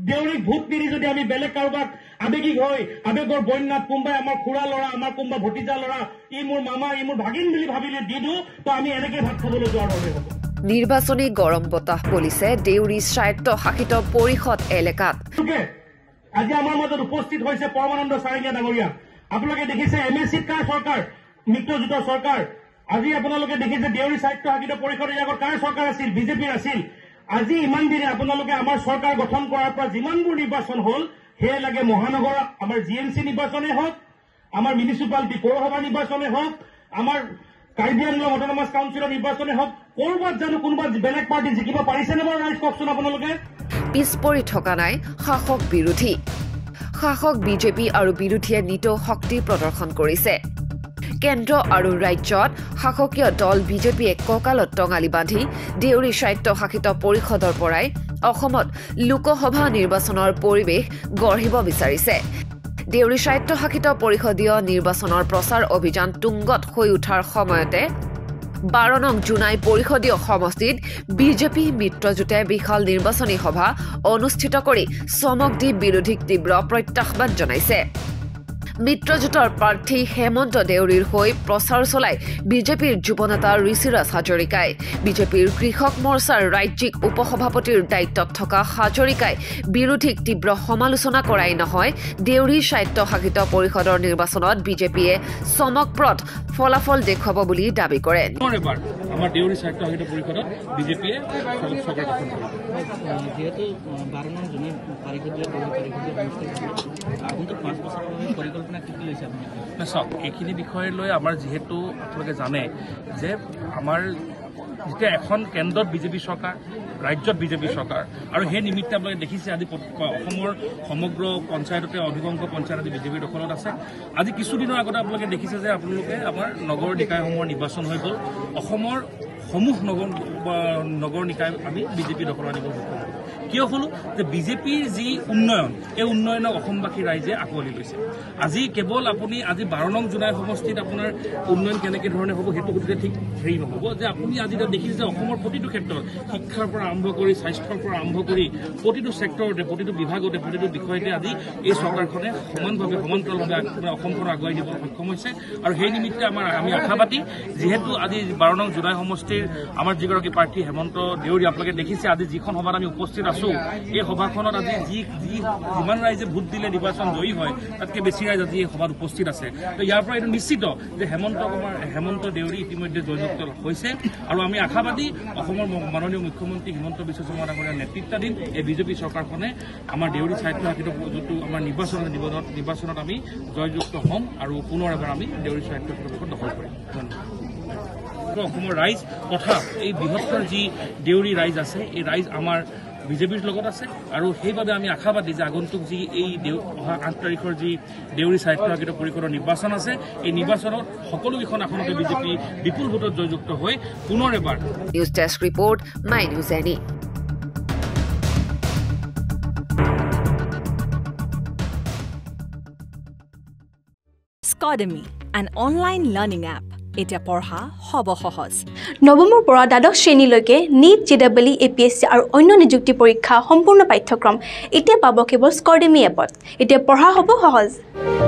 দেউৰীক vote নিদি যদি আমি বেলেগ কাৰোবাক আবেগিক হৈ আবেগৰ বন্যাত কোনোবাই আমাৰ খুৰা ল'ৰা আমাৰ কোনোবা ভতিজা ল'ৰা ই মোৰ মামা ই মোৰ ভাগিন বুলি ভাবিলে দি দিওঁ তো আমি এনেকৈ ভাত খাবলৈ যোৱাৰ দৰে হ'ব। নিৰ্বাচনী গৰম বতাহ বলিছে দেউৰী স্বায়ত্ত শাসিত পৰিষদ এলেকাত। আজি আমাৰ মাজত উপস্থিত হৈছে পৰমানন্দ চাৰিঙীয়া ডাঙৰীয়া। আপোনালোকে দেখিছে MSCত কাৰ চৰকাৰ, মিত্ৰজোঁটৰ চৰকাৰ। আজি আপোনালোকে দেখিছে দেউৰী স্বায়ত্ত শাসিত পৰিষদৰ আগত কাৰ চৰকাৰ আছিল, বিজেপিৰ আছিল। আজি ইমান দিনে আপোনালোকে আমাৰ চৰকাৰ গঠন কৰাৰ পৰা যিমানবোৰ নিৰ্বাচন হ'ল সেয়ে লাগে মহানগৰ আমাৰ GMC নিৰ্বাচনে হওক, আমাৰ মিউনিচিপালিটি পৌৰসভা নিৰ্বাচনে হওক, আমাৰ কাৰ্বি আংলং অট'নমাছ কাউন্সিলৰ নিৰ্বাচনে হওক, ক'ৰবাত জানো কোনোবা বেলেগ পাৰ্টি জিকিব পাৰিছেনে বাৰু ৰাইজ কওকচোন আপোনালোকে। পিছ পৰি থকা নাই শাসক বিৰোধী। শাসক বিজেপি আৰু বিৰোধীয়ে নিতৌ শক্তি প্ৰদৰ্শন কৰিছে। কেন্দ্ৰ আৰু ৰাজ্যত শাসকীয় দল বিজেপিয়ে কঁকালত টঙালি বান্ধি দেউৰী স্বায়ত্ত শাসিত পৰিষদৰ পৰাই অসমত লোকসভা নিৰ্বাচনৰ পৰিৱেশ গঢ়িব বিচাৰিছে। দেউৰী স্বায়ত্ত শাসিত পৰিষদীয় নিৰ্বাচনৰ প্ৰচাৰ অভিযান তুংগত হৈ উঠাৰ সময়তে 12 নং জুনাই পৰিষদীয় সমষ্টিত বিজেপি মিত্ৰজোঁটে বিশাল নিৰ্বাচনী সভা অনুষ্ঠিত কৰি চমক দি বিৰোধীক তীব্ৰ প্ৰত্যাহ্বান জনাইছে। মিত্ৰজোঁটৰ প্ৰাৰ্থী হেমন্ত দেউৰীৰ হৈ প্ৰচাৰ চলাই বিজেপিৰ যুৱ নেতা ঋষিৰাজ হাজৰিকাই। বিজেপিৰ কৃষক মৰ্চাৰ ৰাজ্যিক উপসভাপতিৰ দায়িত্বত থকা হাজৰিকাই বিৰোধীক তীব্ৰ সমালোচনা কৰাই নহয়, দেউৰী স্বায়ত্ত শাসিত পৰিষদৰ নিৰ্বাচনত বিজেপিয়ে চমকপ্ৰদ ফলাফল দেখুৱাব বুলি দাবী কৰে। আমাৰ দেউৰী স্বায়ত্ত শাসিত পৰিষদত বিজেপিয়ে চৰকাৰ গঠন কৰিব। যিহেতু 12 নং জুলাই চাওক, এইখিনি বিষয় লৈ আমাৰ যিহেতু আপোনালোকে জানে যে আমাৰ যেতিয়া এখন কেন্দ্ৰত বিজেপি চৰকাৰ, ৰাজ্যত বিজেপি চৰকাৰ, আৰু সেই নিমিত্তে আপোনালোকে দেখিছে আজি অসমৰ সমগ্ৰ পঞ্চায়ততে অধিকাংশ পঞ্চায়ত আজি বিজেপিৰ দখলত আছে। আজি কিছুদিনৰ আগতে আপোনালোকে দেখিছে যে আপোনালোকে আমাৰ নগৰ নিকায়সমূহৰ নিৰ্বাচন হৈ গ'ল। অসমৰ সমূহ নগৰ নিকায় আমি বিজেপি দখল আনিব সক্ষম হ'লো। কিয় হ'লো যে বিজেপিৰ যি উন্নয়ন, এই উন্নয়নক অসমবাসী ৰাইজে আঁকোৱালি লৈছে। আজি কেৱল আপুনি আজি 12 নং জুলাই সমষ্টিত আপোনাৰ উন্নয়ন কেনেকৈ ধৰণে হ'ব সেইটো গতিকে ঠিক হেৰি নহ'ব যে আপুনি আজি দেখিছে যে অসমৰ প্ৰতিটো ক্ষেত্ৰত শিক্ষাৰ পৰা আৰম্ভ কৰি স্বাস্থ্যৰ পৰা আৰম্ভ কৰি প্ৰতিটো ছেক্টৰতে, প্ৰতিটো বিভাগতে, প্ৰতিটো বিষয়তে আজি এই চৰকাৰখনে সমান্তৰালভাৱে অসমখন আগুৱাই নিবলৈ সক্ষম হৈছে। আৰু সেই নিমিত্তে আমি আশাবাদী, যিহেতু আজি 12 নং জুলাই সমষ্টিৰ আমাৰ যিগৰাকী প্ৰাৰ্থী হেমন্ত দেউৰী, আপোনালোকে দেখিছে আজি যিখন সভাত আমি উপস্থিত আছো, এই সভাখনত আজি যিমান ৰাইজে ভোট দিলে নিৰ্বাচন জয়ী হয় তাতকৈ বেছি ৰাইজ আজি এই সভাত উপস্থিত আছে। তো ইয়াৰ পৰা এইটো নিশ্চিত যে হেমন্ত দেউৰী ইতিমধ্যে জয়যুক্ত হৈছে। আৰু আমি আশাবাদী অসমৰ মাননীয় মুখ্যমন্ত্ৰী হিমন্ত বিশ্ব শৰ্মা ডাঙৰীয়াৰ নেতৃত্বাধীন এই বিজেপি চৰকাৰখনে আমাৰ দেউৰী স্বায়ত্ত শাসিত যোনটো আমাৰ নিৰ্বাচনত আমি জয়যুক্ত হ'ম আৰু পুনৰ এবাৰ আমি দেউৰী স্বায়ত্ত শাসিত দখল কৰিম। অসমৰ ৰাইজ তথা এই বৃহত্তৰ যি দেউৰী ৰাইজ আছে, এই ৰাইজ আমাৰ বিজেপিৰ লগত আছে। আৰু সেইবাবে আমি আশাবাদী যে আগন্তুক যি এই অহা 8 তাৰিখৰ যি দেউৰী স্বায়ত্ত শাসিত পৰিষদৰ নিৰ্বাচন আছে, এই নিৰ্বাচনত সকলোকেইখন আসনতে বিজেপি বিপুল ভোটত জয়যুক্ত হৈ পুনৰ এবাৰ। News desk report, my news এনি। Scodemy, an online learning app. এতিয়া পঢ়া হ'ব সহজ। নৱমৰ পৰা দ্বাদশ শ্ৰেণীলৈকে NEET, JEE, APSC আৰু অন্য নিযুক্তি পৰীক্ষা সম্পূৰ্ণ পাঠ্যক্ৰম এতিয়া পাব কেৱল স্কডেমি এপত। এতিয়া পঢ়া হ'ব সহজ।